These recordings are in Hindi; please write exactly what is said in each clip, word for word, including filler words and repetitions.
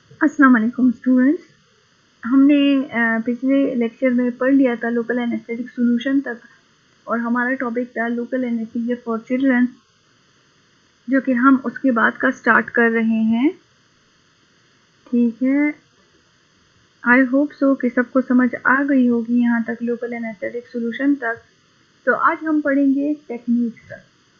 अस्सलाम वालेकुम स्टूडेंट्स। हमने अ, पिछले लेक्चर में पढ़ लिया था लोकल एनेस्थेटिक सॉल्यूशन तक, और हमारा टॉपिक था लोकल एनेस्थीसिया फॉर चिल्ड्रन, जो कि हम उसके बाद का स्टार्ट कर रहे हैं। ठीक है, आई होप सो कि सबको समझ आ गई होगी यहाँ तक, लोकल एनेस्थेटिक सॉल्यूशन तक। तो आज हम पढ़ेंगे टेक्निक्स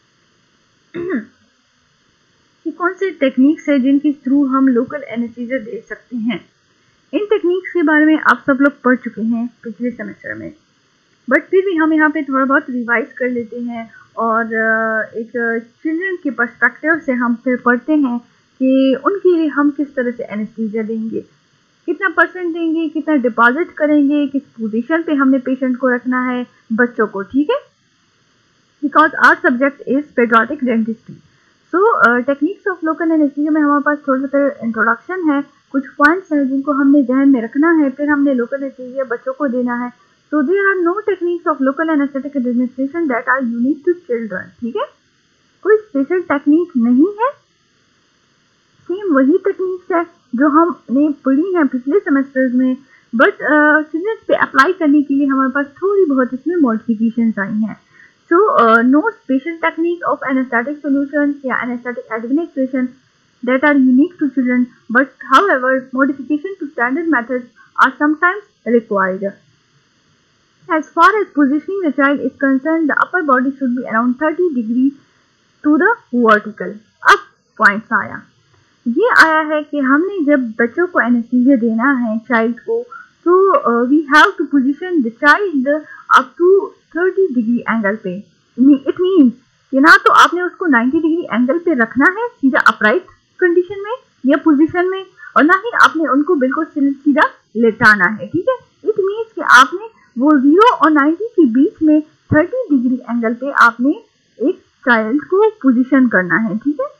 कि कौन से टेक्निक्स है जिनके थ्रू हम लोकल एनेस्थीसिया दे सकते हैं। इन टेक्निक्स के बारे में आप सब लोग पढ़ चुके हैं पिछले सेमेस्टर में, बट फिर भी हम यहाँ पे थोड़ा बहुत रिवाइज कर लेते हैं और एक चिल्ड्रन के पर्सपेक्टिव से हम फिर पढ़ते हैं कि उनके लिए हम किस तरह से एनेस्थीसिया देंगे, कितना परसेंट देंगे, कितना डिपॉजिट करेंगे, किस पोजीशन पे हमने पेशेंट को रखना है, बच्चों को। ठीक है, because our subject is paediatric dentistry. So techniques of local anaesthesia में हमारे पास थोड़ा सा इंट्रोडक्शन है, कुछ पॉइंट्स हैं जिनको हमने ध्यान में रखना है, फिर हमने लोकल एनेस्थीसिया बच्चों को देना है। So there are no techniques of local anaesthetic administration that are unique to children. ठीक है, कोई स्पेशल टेक्निक नहीं है, सेम वही टेक्निक्स है जो हमने पढ़ी हैं पिछले सेमेस्टर्स में, बट चिल्ड्रन पे अप्लाई करने के लिए हमारे पास थोड़ी बहुत इसमें मॉडिफिकेशंस आई हैं। So no special technique of anaesthetic solution या anaesthetic administration that are unique to children, but however modification to standard methods are sometimes required. As far as positioning the child is concerned, the upper body should be around thirty degrees to the vertical. अब पॉइंट्स आया, ये आया है कि हमने जब बच्चों को एनेस्थीसिया देना है चाइल्ड को, तो we have to position the child up to thirty degree angle पे। इट मीन्स कि ना तो आपने उसको नाइंटी डिग्री एंगल पे रखना है सीधा अपराइट कंडीशन में या पोजीशन में, और ना ही आपने उनको बिल्कुल सीधा लेटाना है। ठीक है, इट मीन्स कि आपने वो जीरो और नाइंटी के बीच में थर्टी डिग्री एंगल पे आपने एक चाइल्ड को पोजीशन करना है। ठीक है,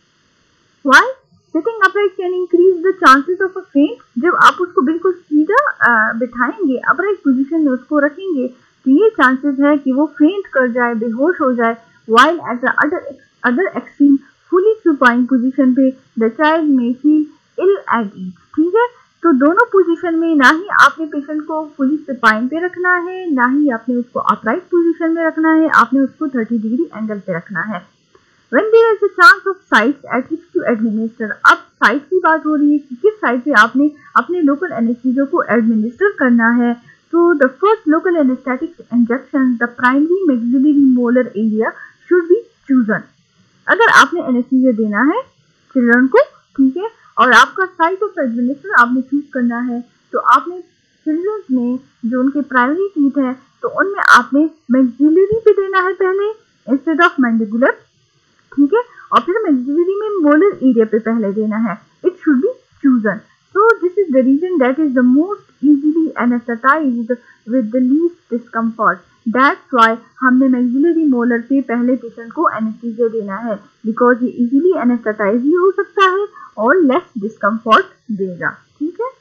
why sitting upright can increase the chances of a faint. जब आप उसको बिल्कुल सीधा बिठाएंगे, अपराइट पोजीशन में उसको रखेंगे, तो ये चांसेस है कि वो फेंट कर जाए, बेहोश हो जाए। While at the other other extreme fully supine position पे the child may feel ill at ease. ठीक है, तो दोनों पोजीशन में ना ही आपने पेशेंट को फुली सुपाइन पे रखना है, ना ही आपने उसको अपराइट पोजीशन में रखना है, आपने उसको थर्टी डिग्री एंगल पे रखना है। When there is a chance of sites at which to administer, अब साइट की बात हो रही है कि किस साइट पे आपने अपने लोकल एनेस्थीसिया को एडमिनिस्टर करना है। तो the first local anaesthetic injection the primary maxillary molar area should be chosen. अगर आपने एनेस्थीसिया देना है चिल्ड्रन को, ठीक है, और आपका साइट ऑफ एडमिनिस्टर आपने चूज करना है, तो आपने चिल्ड्रन में जो उनके प्राइमरी टीथ है, तो उनमें आपने मैक्सिलरी पे देना है पहले इंस्टेड ऑफ मैंडिबुलर। ठीक है, और फिर मैक्सिलरी में मोलर एरिया पे पहले देना है। It should be chosen. So this is the reason that is the most easily anaesthetised with the least discomfort. That's why हमने मैक्सिलरी मोलर पे पहले पेशेंट को एनेस्थीसिया देना है, बिकॉज ये इजीली एनेस्थेटाइज भी हो सकता है और लेस डिस्कम्फर्ट देगा। ठीक है,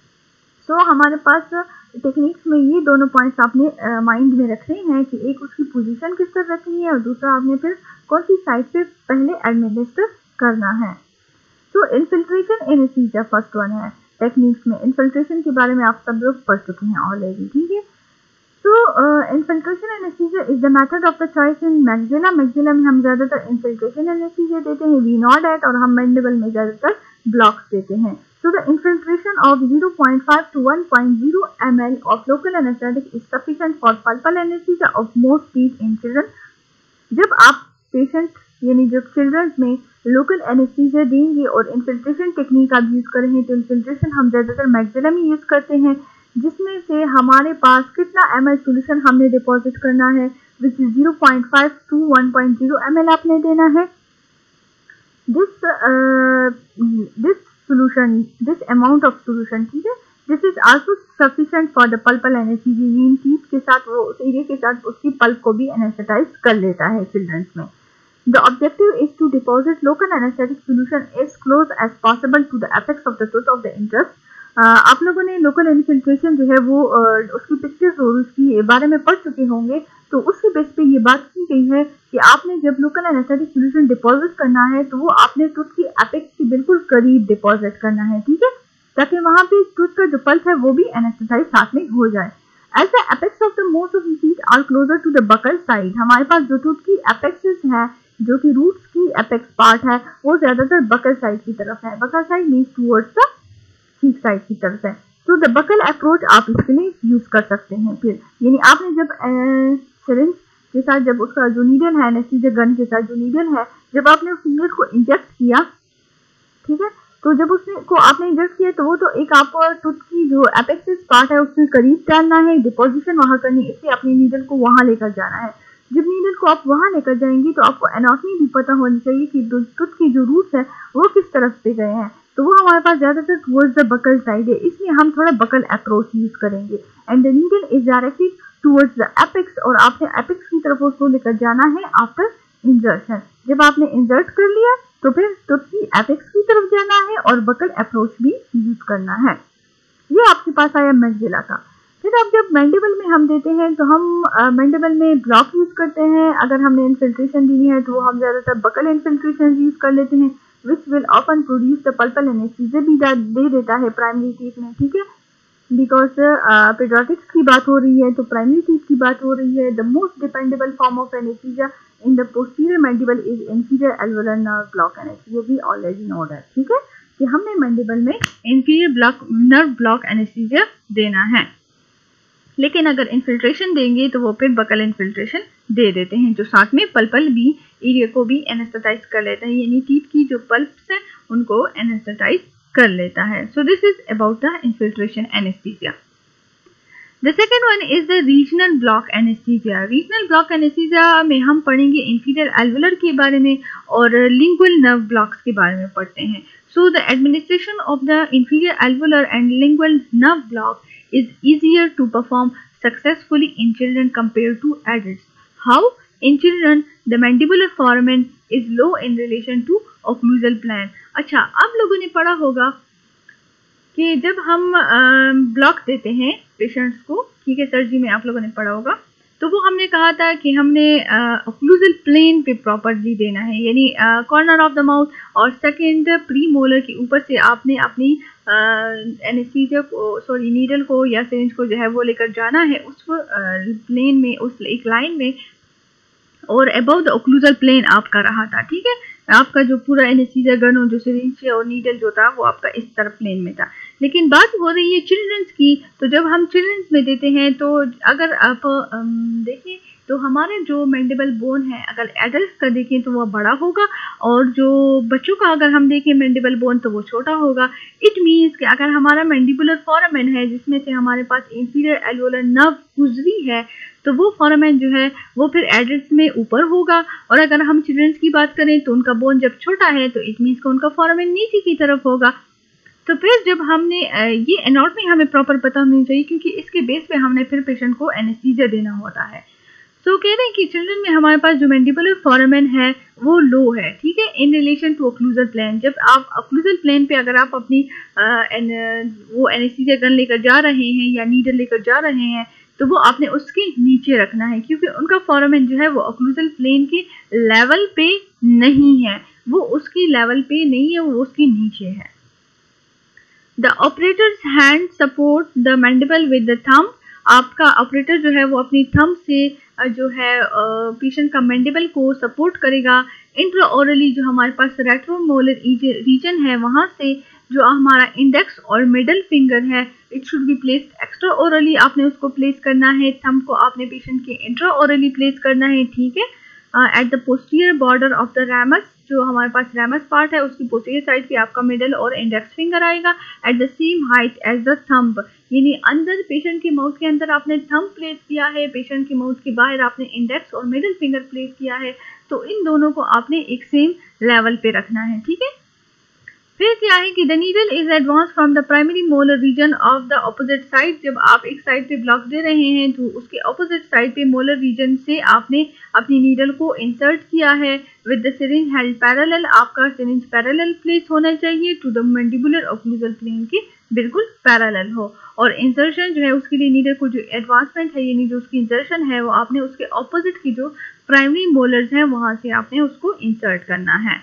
सो so, हमारे पास टेक्निक्स में ये दोनों पॉइंट्स आपने माइंड में रखने हैं कि एक उसकी पोजीशन किस तरह रखनी है और दूसरा आपने फिर कौन सी साइड पे पहले एडमिनिस्टर करना है। तो इन्फिल्ट्रेशन एनेस्थीसिया फर्स्ट वन है टेक्निक्स में। इन्फिल्ट्रेशन के बारे में आप सब लोग पढ़ चुके हैं ऑलरेडी। ठीक है, तो infiltration anaesthesia is the method of the choice in maxilla. Maxilla में हम ज्यादातर इन्फिल्ट्रेशन एनेस्थीसिया देते हैं, वी नॉट एट, और हम मैंडिबल में ज्यादातर ब्लॉक्स देते हैं। So the infiltration of zero point five to one point zero milliliters of local anesthetic is sufficient for pulpal anesthesia of most teeth in children. जब आप पेशेंट यानी जब चिल्ड्रन में लोकल एनेस्थीसिया देंगे और इन्फिल्ट्रेशन टेक्निक आप यूज करेंगे, तो इन्फिल्ट्रेशन हम ज्यादातर मैक्सिला में यूज करते हैं, जिसमें से हमारे पास कितना एम एल सोल्यूशन हमने डिपॉजिट करना है, which is zero point five to one point zero M L आपने देना है। This this solution, this amount of solution, ठीक है, this is also sufficient for the pulpal anesthesia। इन टीथ के साथ वो उस एरिया के साथ उसकी पल्प को भी एनेस्थेटाइज कर लेता है चिल्ड्रंस में। The objective is to deposit local anesthetic solution as close as possible to the apex of the tooth of the interest। आप लोगों ने लोकल इन्फिल्ट्रेशन जो है वो उसकी पिक्चर्स और उसकी बारे में पढ़ चुके होंगे, तो उसके बेस पे ये बात की गई है कि आपने जब लोकल एनेस्थेटिक सॉल्यूशन डिपॉजिट करना है तो वो आपने टूथ की एपेक्स के बिल्कुल करीब डिपॉजिट करना है, ठीक है, ताकि वहाँ पे टूथ का जो पल्प है वो भी एनेस्थेटाइज साथ में हो जाए। As the apex of the most of the teeth are closer to the buccal side, हमारे पास जो टूथ की एपेक्सेस है, जो कि रूट्स की एपेक्स पार्ट है, वो ज्यादातर बकल साइड की तरफ है। Buccal side means towards the cheek side की तरफ है। तो द बकल अप्रोच आप इसके लिए यूज कर सकते हैं। फिर यानी आपने जब सिरिंज के साथ, जब उसका जो नीडल है, एनेस्थीसिया गन के साथ जो नीडल है, जब आपने उस नीडल को इंजेक्ट किया, ठीक है, तो जब उसने को आपने इंजेक्ट किया तो वो तो एक आप टूथ की जो एपेक्सिस पार्ट है उसके करीब डालना है, डिपोजिशन वहां करनी, इससे अपनी नीडल को वहां लेकर जाना है। जब नीडल को आप वहां लेकर जाएंगे तो आपको एनाटॉमी भी पता होनी चाहिए कि टूथ की जो रूट्स है वो किस तरफ से गए हैं, तो वो हमारे पास ज्यादातर टुवर्ड्स द बकल साइड है, इसलिए हम थोड़ा बकल अप्रोच यूज करेंगे। And the needle is directed towards the apex, और आपने एपेक्स की तरफ उसको लेकर जाना है आफ्टर इंजर्शन। जब आपने इंजर्ट कर लिया तो फिर टूथ की एपेक्स की तरफ जाना है और बकल अप्रोच भी यूज करना है। ये आपके पास आया मैक्सिला का। फिर अब जब मैंडिबल में हम देते हैं तो हम मैंडिबल में ब्लॉक यूज करते हैं। अगर हमने इन्फिल्ट्रेशन दी है तो हम ज्यादातर बकल इन्फिल्ट्रेशन यूज कर लेते हैं, which will often produce the pulpal anaesthesia भी दे देता है प्राइमरी टीथ में, ठीक है, बिकॉज पेडियाट्रिक्स की बात हो रही है तो प्राइमरी टीथ की बात हो रही है। The most dependable form of anaesthesia in the posterior mandible is inferior alveolar nerve block anaesthesia, भी ऑलरेडी नो दैट, ठीक है, कि हमने मैंडिबल में inferior block nerve block anaesthesia देना है। लेकिन अगर इन्फिल्ट्रेशन देंगे तो वो फिर बकल इन्फिल्ट्रेशन दे देते हैं, जो साथ में पल्पल भी एरिया को भी एनेस्थेटाइज कर लेता है, यानी टीथ की जो पल्प्स है उनको एनेस्थेटाइज कर लेता है। So this is about the infiltration anaesthesia. The second one is the regional block anesthesia. Regional block anesthesia में हम पढ़ेंगे inferior alveolar के बारे में और lingual nerve blocks के बारे में पढ़ते हैं। So the administration of the inferior alveolar and lingual nerve block is easier to perform successfully in children compared to adults. How? In children, the mandibular foramen is low in relation to occlusal plane. अच्छा, आप लोगों ने पढ़ा होगा कि जब हम ब्लॉक देते हैं पेशेंट्स को, ठीक है, सर्जरी में आप लोगों ने पढ़ा होगा, तो वो हमने कहा था कि हमने ओक्लूजल प्लेन पे प्रॉपरली देना है, यानी कॉर्नर ऑफ द माउथ और सेकंड प्री मोलर के ऊपर से आपने अपनी एनेस्थीसिया को, सॉरी नीडल को या सिरिंज को जो है वो लेकर जाना है उस प्लेन में, उस एक लाइन में, और अबव द ओक्लूजल प्लेन आपका रहा था, ठीक है, आपका जो पूरा एनेस्थीसिया गन और जो सिरिंज और नीडल जो था वो आपका इस तरफ प्लेन में था। लेकिन बात हो रही है चिल्ड्रंस की, तो जब हम चिल्ड्रंस में देते हैं तो अगर आप देखें तो हमारे जो मैंडिबल बोन है, अगर एडल्ट का देखें तो वह बड़ा होगा और जो बच्चों का अगर हम देखें मैंडिबल बोन तो वो छोटा होगा। इट मीन्स कि अगर हमारा मैंडिबुलर फोरामेन है जिसमें से हमारे पास इंफीरियर एल्वुलर नर्व गुजरी है तो वो फोरामेन जो है वो फिर एडल्ट्स में ऊपर होगा, और अगर हम चिल्ड्रंस की बात करें तो उनका बोन जब छोटा है तो इट मीन्स कि उनका फोरामेन नीचे की तरफ होगा। तो फिर जब हमने ये एनाटॉमी हमें प्रॉपर पता होनी चाहिए, क्योंकि इसके बेस पे हमने फिर पेशेंट को एनेस्थीसिया देना होता है। तो कह रहे हैं कि चिल्ड्रन में हमारे पास जो मैंडिबुलर फोरामेन है वो लो है, ठीक है, in relation to occlusal plane. जब आप ओक्लूजल प्लेन पे अगर आप अपनी आ, एन, वो एनेस्थीसिया गन लेकर जा रहे हैं या नीडल लेकर जा रहे हैं तो वो आपने उसके नीचे रखना है, क्योंकि उनका फोरामेन जो है वो ओक्लूजल प्लेन के लेवल पे नहीं है, वो उसकी लेवल पे नहीं है, वो उसके नीचे है। The operator's hand support the mandible with the thumb. आपका ऑपरेटर जो है वो अपनी थंब से जो है पेशेंट का मैंडिबल को सपोर्ट करेगा। इंट्राओरली जो हमारे पास रेट्रोमोलर रीजन है वहाँ से जो हमारा इंडेक्स और मिडल फिंगर है it should be placed extra orally, आपने उसको प्लेस करना है। थंब को आपने पेशेंट के इंट्रा ओरली प्लेस करना है, ठीक है, at the posterior border of the ramus. जो हमारे पास रैमस पार्ट है उसकी पोस्टीरियर साइड पे आपका मिडल और इंडेक्स फिंगर आएगा at the same height as the thumb, यानी अंदर पेशेंट के माउथ के अंदर आपने थंब प्लेस किया है, पेशेंट के माउथ के बाहर आपने इंडेक्स और मिडल फिंगर प्लेस किया है, तो इन दोनों को आपने एक सेम लेवल पे रखना है, ठीक है। फिर क्या है कि the needle is advance from the primary molar region of the opposite side. जब आप एक साइड पे ब्लॉक दे रहे हैं तो उसके ऑपोजिट साइड पे मोलर रीजन से आपने अपनी नीडल को इंसर्ट किया है with the syringe held parallel. आपका सिरिंज पैरेलल प्लेस होना चाहिए to the mandibular occlusal plane के बिल्कुल पैरेलल हो, और इंसर्शन जो है उसके लिए नीडल को जो एडवांसमेंट है यानी जो उसकी इंसर्शन है वो आपने उसके ऑपोजिट की जो प्राइमरी मोलर्स हैं वहां से आपने उसको इंसर्ट करना है।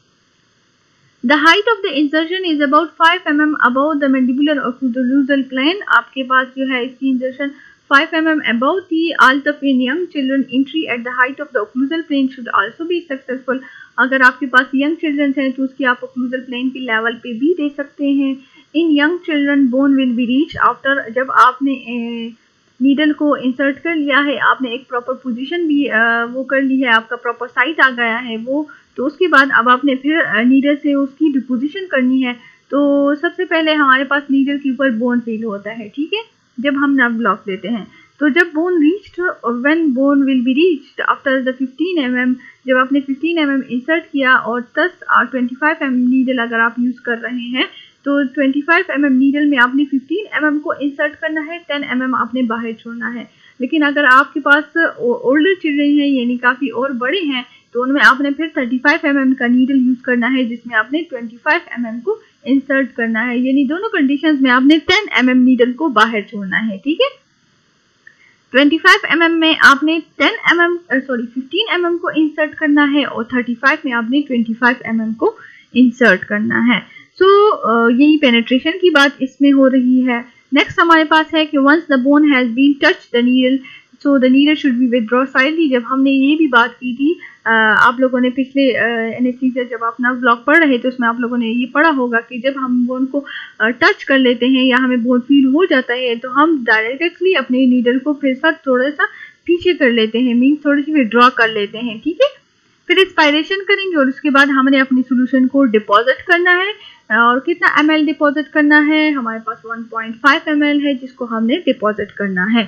The height of the insertion is about five millimeters above the mandibular occlusal plane। आपके पास जो है इसकी insertion five millimeters above the alt in young children entry at the height of the occlusal plane should also be successful। अगर आपके पास यंग चिल्ड्रन हैं तो उसकी आप occlusal plane के लेवल पे भी दे सकते हैं। In young children bone will be reach after, जब आपने नीडल को इंसर्ट कर लिया है, आपने एक प्रॉपर पोजीशन भी आ, वो कर ली है, आपका प्रॉपर साइज आ गया है वो, तो उसके बाद अब आपने फिर नीडल से उसकी डिपोजिशन करनी है। तो सबसे पहले हमारे पास नीडल के ऊपर बोन फील होता है, ठीक है, जब हम नर्व ब्लॉक देते हैं। तो जब bone reached, when bone will be reached after the fifteen millimeters, जब आपने fifteen millimeters इंसर्ट किया और दस और twenty-five millimeters नीडल अगर आप यूज कर रहे हैं तो twenty-five millimeters नीडल में आपने fifteen millimeters को इंसर्ट करना है, ten millimeters आपने बाहर छोड़ना है। लेकिन अगर आपके पास ओल्डर चिल्ड्रन हैं यानी काफ़ी और बड़े हैं तो उनमें आपने फिर thirty-five millimeters का नीडल यूज करना है जिसमें आपने twenty-five millimeters को इंसर्ट करना है, यानी दोनों कंडीशंस में आपने ten millimeters नीडल को बाहर छोड़ना है, ठीक है। twenty-five millimeters में आपने ten millimeters sorry fifteen millimeters को इंसर्ट करना है और thirty-five में आपने twenty-five millimeters को इंसर्ट करना है। सो so, uh, यही पेनिट्रेशन की बात इसमें हो रही है। नेक्स्ट हमारे पास है कि once the bone has been touch the needle so the needle should be withdraw sidely. जब हमने ये भी बात की थी, uh, आप लोगों ने पिछले एनेस्थीसिया uh, जब आप नर्व ब्लॉक पढ़ रहे थे उसमें आप लोगों ने ये पढ़ा होगा कि जब हम बोन को टच uh, कर लेते हैं या हमें बोन फील हो जाता है तो हम डायरेक्टली अपने नीडल को फिर साथ थोड़ा सा पीछे कर लेते हैं, मीन्स थोड़ी सी विथड्रॉ कर लेते हैं, ठीक है। फिर इंस्पायरेशन करेंगे और उसके बाद हमने अपनी सोल्यूशन को डिपॉजिट करना है, और कितना एम एल डिपॉजिट करना है, हमारे पास one point five M L है जिसको हमने डिपॉजिट करना है।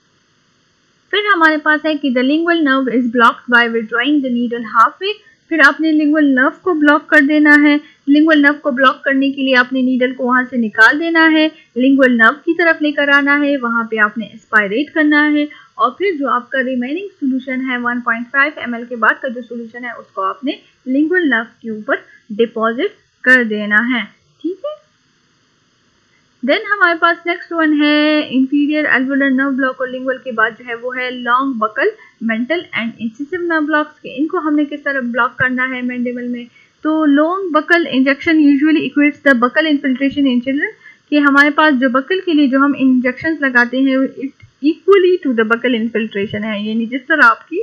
फिर हमारे पास है कि the lingual nerve is blocked by withdrawing the needle half way. फिर आपने लिंगुअल नर्व को ब्लॉक कर देना है। लिंगुअल नर्व को ब्लॉक करने के लिए आपने नीडल को वहां से निकाल देना है, लिंगुअल नर्व की तरफ लेकर आना है, वहां पे आपने एस्पायरेट करना है, और फिर जो आपका रिमेनिंग सोल्यूशन है one point five M L के बाद का जो सोल्यूशन है उसको आपने लिंगुअल नर्व के ऊपर डिपॉजिट कर देना है, ठीक है। देन हमारे पास नेक्स्ट वन है इंफीरियर एल्वुलर नर्व ब्लॉक, और लिंगुअल के बाद जो है वो है long buccal mental and incisive nerve blocks के। इनको हमने किस तरह ब्लॉक करना है मैंडिबल में, तो long buccal injection usually equates the buccal infiltration in children, कि हमारे पास जो बकल के लिए जो हम इंजेक्शंस लगाते हैं it equally to the buccal infiltration है, यानी जिस तरह आपकी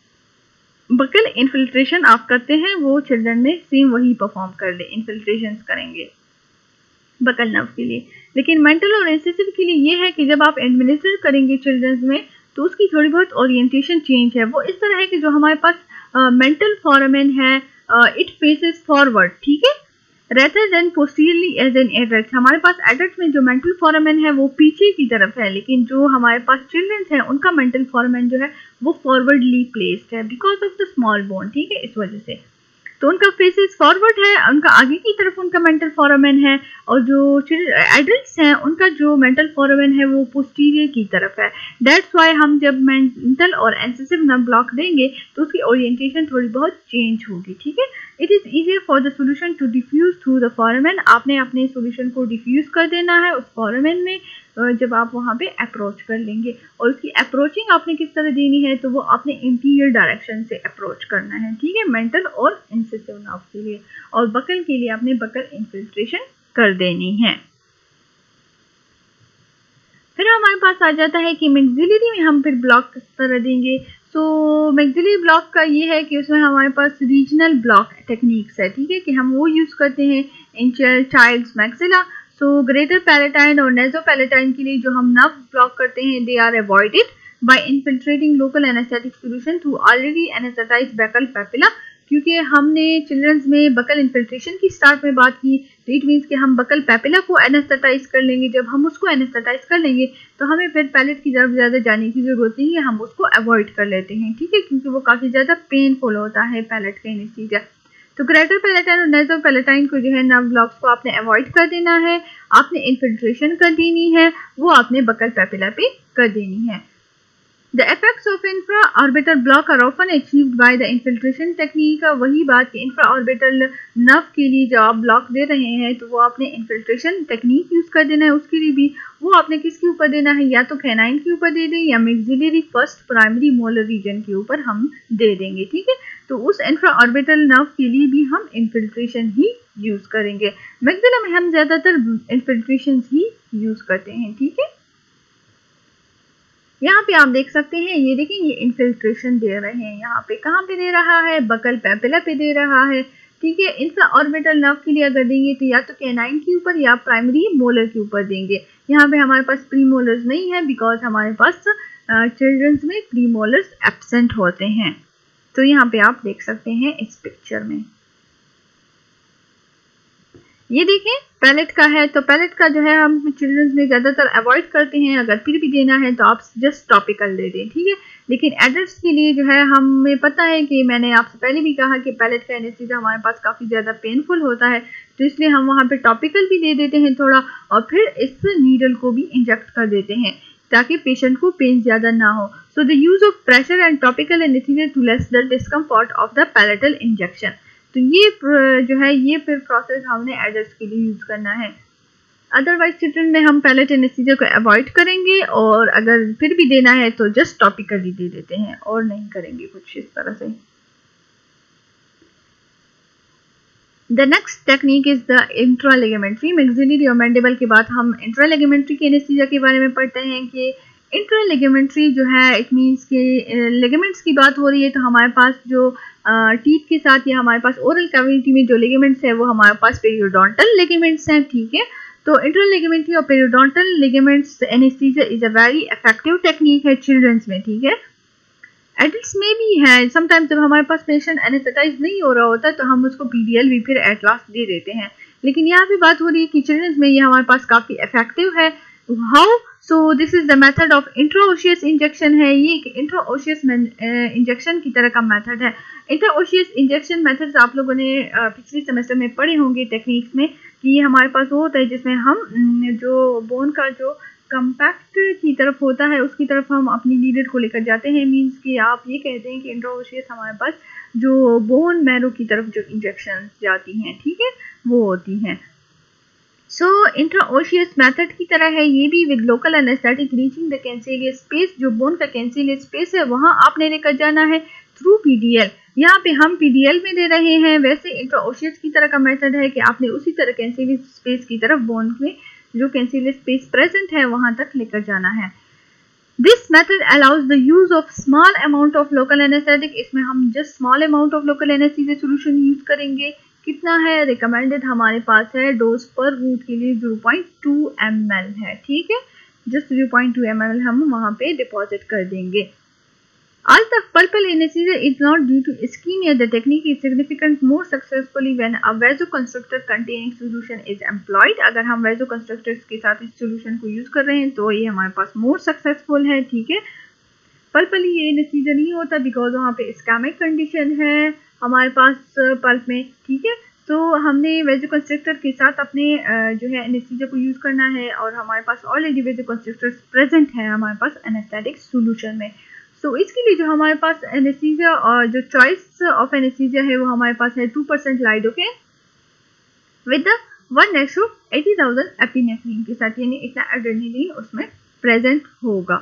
बकल इन्फिल्ट्रेशन आप करते हैं वो चिल्ड्रन में सेम वही परफॉर्म कर ले, इन्फिल्ट्रेशन करेंगे बकल नर्व के लिए। लेकिन मेंटल और इंसिसिव के लिए ये है कि जब आप एडमिनिस्टर करेंगे चिल्ड्रन में तो उसकी थोड़ी बहुत ओरिएंटेशन चेंज है, वो इस तरह है कि जो हमारे पास मेंटल फोरामेन है इट फेसेस फॉरवर्ड, ठीक है, rather than posteriorly as an adult. हमारे पास एडल्ट में जो मेंटल फोरामेन है वो पीछे की तरफ है, लेकिन जो हमारे पास चिल्ड्रन हैं उनका मेंटल फोरामेन जो है वो फॉरवर्डली प्लेस्ड है because of the small bone, ठीक है, इस वजह से। तो उनका फेसेस फॉरवर्ड है, उनका आगे की तरफ उनका मेंटल फोरामेन है, और जो एडल्ट्स हैं उनका जो मेंटल फोरामेन है वो पोस्टीरियर की तरफ है। दैट्स वाई हम जब मेंटल और इंसिसिव नर्व ब्लॉक देंगे तो उसकी ओरिएंटेशन थोड़ी बहुत चेंज होगी, ठीक है। It is easier for the solution to diffuse through the foramen. आपने अपने सोल्यूशन को डिफ्यूज कर देना है उस फोरामेन में जब आप वहाँ पे अप्रोच कर लेंगे, और उसकी अप्रोचिंग आपने किस तरह देनी है, तो वो आपने इंटीरियर डायरेक्शन से अप्रोच करना है, ठीक है, मेंटल और इंसिसिव नर्व के लिए, और बकल के लिए आपने बकल इन्फिल्ट्रेशन कर देनी है। फिर हमारे पास आ जाता है कि मैक्सिलरी में हम फिर ब्लॉक किस तरह देंगे। सो मैक्सिलरी ब्लॉक का ये है कि उसमें हमारे पास रीजनल ब्लॉक टेक्निक्स है, ठीक है, कि हम वो यूज करते हैं in child's maxilla. So greater palatine और नेजो पैलेटाइन के लिए जो हम नर्व ब्लॉक करते हैं they are avoided by infiltrating local anaesthetic solution through already anaesthetised buccal papilla, क्योंकि हमने चिल्ड्रंस में बकल इन्फिल्ट्रेशन की स्टार्ट में बात की, तो इट मीन्स कि हम बकल पेपिला को एनेस्थेटाइज कर लेंगे। जब हम उसको एनेस्थेटाइज कर लेंगे तो हमें फिर पैलेट की तरफ ज़्यादा जाने की ज़रूरत नहीं है, हम उसको अवॉइड कर लेते हैं, ठीक है, क्योंकि वो काफ़ी ज़्यादा पेनफुल होता है पैलेट का एनेस्थीसिया। तो ग्रेटर पैलेटाइन और नेजो पैलेटाइन को जो है नर्व ब्लॉक्स को आपने अवॉइड कर देना है, आपने इन्फिल्ट्रेशन कर देनी है, वो आपने बकल पेपिला पे कर देनी है। The effects of infra-orbital block are often achieved by the infiltration technique. वही बात कि infra-orbital nerve के लिए जो आप ब्लॉक दे रहे हैं तो वो आपने infiltration technique यूज कर देना है। उसके लिए भी वो आपने किसके ऊपर देना है, या तो कैनाइन के ऊपर दे दें या maxillary first primary molar region के ऊपर हम दे देंगे, ठीक है। तो उस infra-orbital nerve के लिए भी हम infiltration ही यूज करेंगे। मैक्सिला में हम ज्यादातर infiltration ही यूज करते हैं, ठीक है। यहाँ पे आप देख सकते हैं, ये देखिए ये इन्फिल्ट्रेशन दे रहे हैं, यहाँ पे कहाँ पे दे रहा है, बकल पेपिला पे दे रहा है, ठीक है। इंफ्रा ऑर्बिटल नर्व के लिए अगर देंगे तो या तो कैनाइन के ऊपर या प्राइमरी मोलर के ऊपर देंगे। यहाँ पे हमारे पास प्री मोलर्स नहीं है बिकॉज हमारे पास चिल्ड्रंस में प्री मोलर्स एब्सेंट होते हैं। तो यहाँ पे आप देख सकते हैं इस पिक्चर में, ये देखें पैलेट का है, तो पैलेट का जो है हम चिल्ड्रंस में ज़्यादातर अवॉइड करते हैं। अगर फिर भी देना है तो आप जस्ट टॉपिकल दे दें, ठीक है। लेकिन एडल्ट्स के लिए जो है हमें पता है कि मैंने आपसे पहले भी कहा कि पैलेट का एनेस्थीसिया हमारे पास काफ़ी ज़्यादा पेनफुल होता है, तो इसलिए हम वहाँ पे टॉपिकल भी दे देते हैं थोड़ा, और फिर इस नीडल को भी इंजेक्ट कर देते हैं ताकि पेशेंट को पेन ज़्यादा ना हो। So the use of pressure and topical anaesthesia to less the discomfort of the palatal injection. तो ये जो है ये फिर प्रोसेस हमने एडल्ट्स के लिए यूज करना है। अदरवाइज चिल्ड्रन में हम पैलेट एनेस्थीसिया को अवॉइड करेंगे, और अगर फिर भी देना है तो जस्ट टॉपिकली दे देते हैं और नहीं करेंगे कुछ इस तरह से। The next technique is the intraligamentary maxillary और मैंडिबल के बाद हम इंट्रालिगामेंट्री के एनेस्थीसिया के बारे में पढ़ते हैं कि इंट्रालिगामेंट्री जो है इट मीन्स के लिगामेंट्स की बात हो रही है, तो हमारे पास जो टीथ uh, के साथ या हमारे पास ओरल कैविटी में जो लिगामेंट्स है वो हमारे पास पेरियोडोंटल लिगामेंट्स हैं, ठीक है। तो इंट्रालिगामेंट्री और periodontal ligaments anaesthesia is a very effective technique है चिल्ड्रंस में, ठीक है। एडल्ट्स में भी है, समटाइम्स जब हमारे पास पेशेंट एनेस्थेटाइज नहीं हो रहा होता तो हम उसको पीडीएल भी फिर एट लास्ट दे देते हैं, लेकिन यहाँ पे बात हो रही है कि चिल्ड्रंस में ये हमारे पास काफ़ी इफेक्टिव है। How? So this is the method of intraosseous injection है, ये एक इंट्राओशियस इंजेक्शन की तरह का मेथड है। इंट्राओशियस इंजेक्शन मेथड्स आप लोगों ने पिछले सेमेस्टर में पढ़े होंगे टेक्निक्स में कि ये हमारे पास वो होता है जिसमें हम जो बोन का जो कंपैक्ट की तरफ होता है उसकी तरफ हम अपनी नीडल को लेकर जाते हैं। मींस कि आप ये कहते हैं कि इंट्राओशियस हमारे पास जो बोन मैरो की तरफ जो इंजेक्शन जाती हैं, ठीक है, वो होती हैं। सो इंट्राओशियस मेथड की तरह है ये भी, with local anaesthetic reaching the cancellous space, जो बोन का कैंसिलियस स्पेस है वहाँ आपने लेकर जाना है थ्रू पीडीएल। यहाँ पे हम पीडीएल में दे रहे हैं, वैसे इंट्राओशियस की तरह का मेथड है कि आपने उसी तरह कैंसिलियस स्पेस की तरफ बोन में जो कैंसिलियस स्पेस प्रेजेंट है वहाँ तक लेकर जाना है। This method allows the use of small amount of local anaesthetic, इसमें हम just small amount of local anaesthesia solution use करेंगे। कितना है रिकमेंडेड हमारे पास है डोज पर रूट के लिए zero point two M L है, ठीक है, just zero point two M L हम वहाँ पे डिपॉजिट कर देंगे। As the pulpal anesthesia is not due to ischemia, the technique is significant more successfully when a vasoconstrictor containing solution is employed। अगर हम vasoconstrictors के साथ इस solution को यूज कर रहे हैं तो ये हमारे पास more successful है, ठीक है। पल्पली ये एनेस्थीसिया नहीं होता बिकॉज वहाँ पे ischemic कंडीशन है हमारे पास पल्प में, ठीक है। तो हमने वेजोकंस्ट्रक्टर के साथ अपने जो है एनेस्थीसिया को यूज करना है और हमारे पास ऑलरेडी वेजोकंस्ट्रक्टर्स प्रेजेंट है हमारे पास एनेस्थेटिक सॉल्यूशन में। सो so, इसके लिए जो हमारे पास एनेस्थीसिया और जो चॉइस ऑफ एनेस्थीसिया है वो हमारे पास है two percent lidocaine with one ratio eighty thousand epinephrine के साथ, यानी इतना एड्रेनालिन उसमें प्रेजेंट होगा।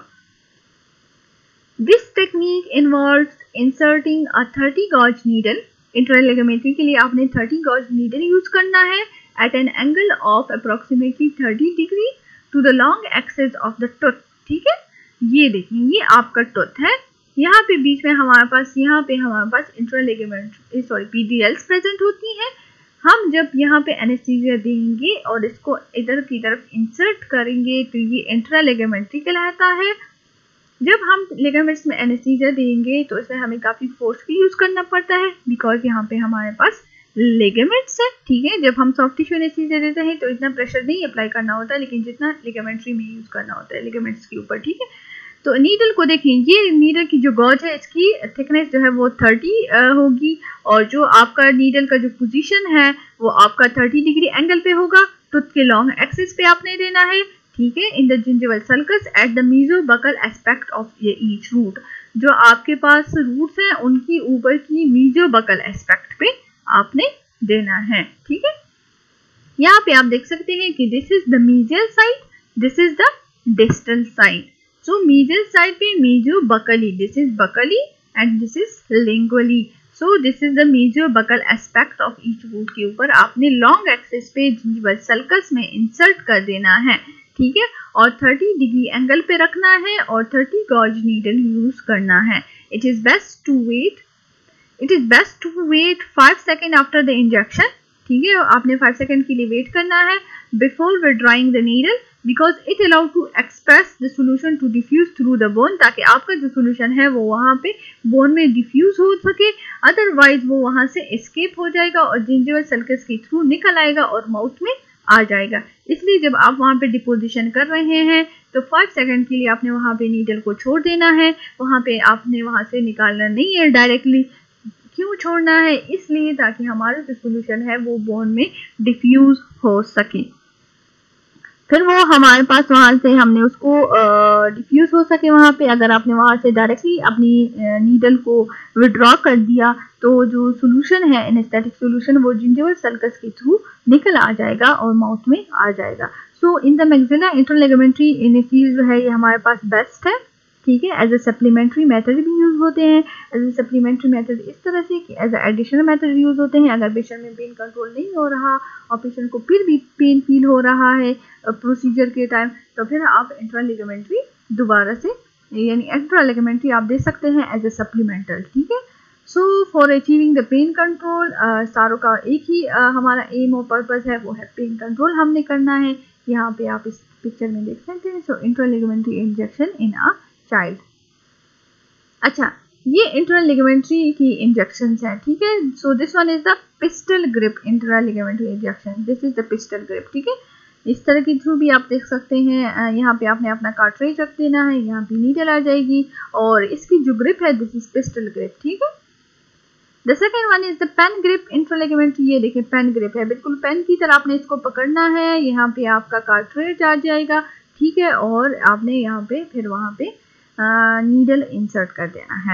This technique involves inserting a thirty gauge needle. Intraligamentary के लिए आपने थर्टी गॉज नीडल यूज करना है at an angle of approximately thirty degree to the long axis of the tooth, ठीक है। ये देखिए ये आपका टूथ है, यहाँ पे बीच में हमारे पास यहाँ पे हमारे पास इंट्रालिगामेंट्री सॉरी पीडीएल्स प्रेजेंट होती हैं। हम जब यहाँ पे एनेस्थीसिया देंगे और इसको इधर की तरफ इंसर्ट करेंगे तो ये इंट्रालिगामेंट्री कहलाता है। जब हम लिगामेंट्स में एनेस्थीसिया देंगे तो इसमें हमें काफ़ी फोर्स की यूज़ करना पड़ता है बिकॉज यहाँ पे हमारे पास लिगामेंट्स है, ठीक है। जब हम सॉफ्ट टिश्यू एनेस्थीसिया देते हैं तो इतना प्रेशर नहीं अप्लाई करना होता है, लेकिन जितना लिगामेंट्री में यूज़ करना होता है लिगामेंट्स के ऊपर, ठीक है। तो नीडल को देखें, ये नीडल की जो गॉज है इसकी थिकनेस जो है वो थर्टी होगी और जो आपका नीडल का जो पोजीशन है वो आपका थर्टी डिग्री एंगल पे होगा। टूथ के लॉन्ग एक्सिस पे आपने देना है, ठीक है, in the gingival sulcus at the mesiobuccal aspect of each root. जो आपके पास रूट्स हैं उनकी ऊपर की मीजोबकल एस्पेक्ट पे आपने देना है। ठीक है, यहाँ पे आप देख सकते हैं कि this is the mesial side, this is the distal side. So mesial side पे mesiobuccally, this is buccally and this is lingually. So this is the mesiobuccal aspect of each root के ऊपर आपने लॉन्ग एक्सिस पे जिंजिवल सल्कस में इंसर्ट कर देना है। ठीक है, और तीस डिग्री एंगल पे रखना है और तीस गॉज नीडल यूज करना है। It is best to wait it is best to wait five second after the injection. ठीक है, आपने फाइव सेकेंड के लिए वेट करना है before withdrawing the needle, because it allow to express the solution to diffuse through the bone, ताकि आपका जो सोल्यूशन है वो वहाँ पे बोन में डिफ्यूज हो सके, अदरवाइज वो वहाँ से एस्केप हो जाएगा और जिंजिवल सल्कस के थ्रू निकल आएगा और माउथ में आ जाएगा। इसलिए जब आप वहाँ पे डिपोजिशन कर रहे हैं तो फाइव सेकंड के लिए आपने वहाँ पे नीडल को छोड़ देना है, वहाँ पे आपने वहाँ से निकालना नहीं है डायरेक्टली। क्यों छोड़ना है? इसलिए ताकि हमारा जो सोल्यूशन है वो बोन में डिफ्यूज हो सके, फिर वो हमारे पास वहाँ से हमने उसको डिफ्यूज हो सके वहाँ पे। अगर आपने वहाँ से डायरेक्टली अपनी नीडल को विड्रॉ कर दिया तो जो सोल्यूशन है एनेस्थेटिक सोल्यूशन वो जिंजिवल सल्कस के थ्रू निकल आ जाएगा और माउथ में आ जाएगा। So in the maxilla interligamentary anaesthesia जो है ये हमारे पास बेस्ट है। ठीक है, एज ए सप्लीमेंट्री मेथड भी यूज होते हैं। एज ए सप्लीमेंट्री मेथड इस तरह से कि as a additional method use होते हैं। अगर पेशेंट में पेन कंट्रोल नहीं हो रहा और पेशेंट को फिर भी पेन फील हो रहा है प्रोसीजर के टाइम, तो फिर आप इंट्रालिगामेंट्री दोबारा से यानी इंट्रालिगामेंट्री आप दे सकते हैं एज ए सप्लीमेंटल। ठीक है, so for achieving the pain control सारों का एक ही uh, हमारा एम और पर्पस है, वो है पेन कंट्रोल हमने करना है। यहाँ पे आप इस पिक्चर में देख सकते हैं। So intraligamentary injection in a child. अच्छा, ये इंट्रालिगामेंट्री की इंजेक्शंस हैं। ठीक है, so this one is the pistol grip intraligamentary injection, this is the pistol grip. ठीक है, इस तरह के थ्रू भी आप देख सकते हैं। यहाँ पे आपने अपना कार्ट्रिज रख देना है, यहाँ पे नीडल आ जाएगी और इसकी जो ग्रिप है दिस इज पिस्टल ग्रिप। ठीक है, the second one is the pen grip intraligamentary. ये देखिए पेन ग्रिप है, बिल्कुल पेन की तरह आपने इसको पकड़ना है। यहाँ पे आपका कार्ट्रिज आ जाएगा। ठीक है, और आपने यहाँ पे फिर वहाँ पे नीडल इंसर्ट कर देना है।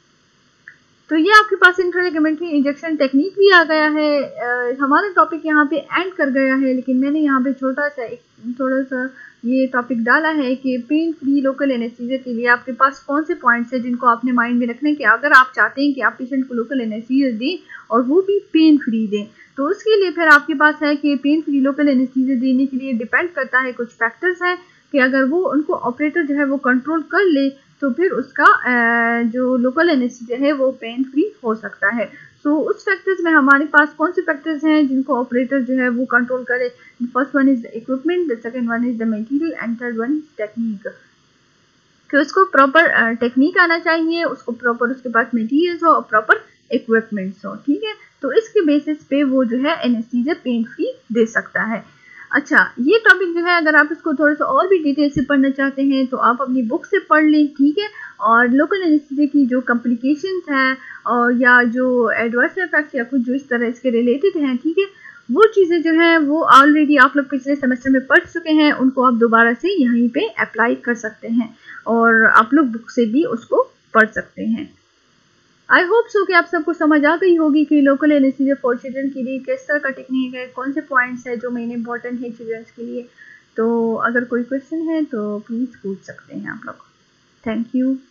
तो ये आपके पास इंट्रालिगामेंट्री इंजेक्शन टेक्निक भी आ गया है। आ, हमारा टॉपिक यहाँ पे एंड कर गया है, लेकिन मैंने यहाँ पे छोटा सा एक थोड़ा सा ये टॉपिक डाला है कि पेन फ्री लोकल एनेस्थीसिया के लिए आपके पास कौन से पॉइंट्स हैं जिनको आपने माइंड में रखने कि अगर आप चाहते हैं कि आप पेशेंट को लोकल एनेस्थीसिया दें और वो भी पेन फ्री दें, तो उसके लिए फिर आपके पास है कि पेन फ्री लोकल एनेस्थीसिया देने के लिए डिपेंड करता है, कुछ फैक्टर्स हैं कि अगर वो उनको ऑपरेटर जो है वो कंट्रोल कर ले तो फिर उसका जो लोकल एनेस्थीसिया है वो पेन फ्री हो सकता है। सो so, उस फैक्टर्स में हमारे पास कौन से फैक्टर्स हैं जिनको ऑपरेटर जो है वो कंट्रोल करे? First one is the equipment, the second one is the material and third one is technique. कि उसको प्रॉपर टेक्निक आना चाहिए, उसको प्रॉपर उसके पास मटेरियल्स हो और प्रॉपर इक्विपमेंट्स हो। ठीक है, तो इसके बेसिस पे वो जो है एनेस्थीसिया पेन फ्री दे सकता है। अच्छा, ये टॉपिक जो है अगर आप इसको थोड़ा सा और भी डिटेल से पढ़ना चाहते हैं तो आप अपनी बुक से पढ़ लें। ठीक है, और लोकल एनेस्थीसिया की जो कॉम्प्लिकेशंस हैं और या जो एडवर्स इफेक्ट्स या कुछ जो इस तरह इसके रिलेटेड हैं, ठीक है, वो चीज़ें जो हैं वो ऑलरेडी आप लोग पिछले सेमेस्टर में पढ़ चुके हैं, उनको आप दोबारा से यहीं पे अप्लाई कर सकते हैं और आप लोग बुक से भी उसको पढ़ सकते हैं। आई होप सो कि आप सबको समझ आ गई होगी कि लोकल एनेस्थीसिया फॉर चिल्ड्रन के लिए किस तरह का टेक्निक है, कौन से पॉइंट्स है जो मेन इंपॉर्टेंट है चिल्ड्रंस के लिए। तो अगर कोई क्वेश्चन है तो प्लीज़ पूछ सकते हैं आप लोग। Thank you.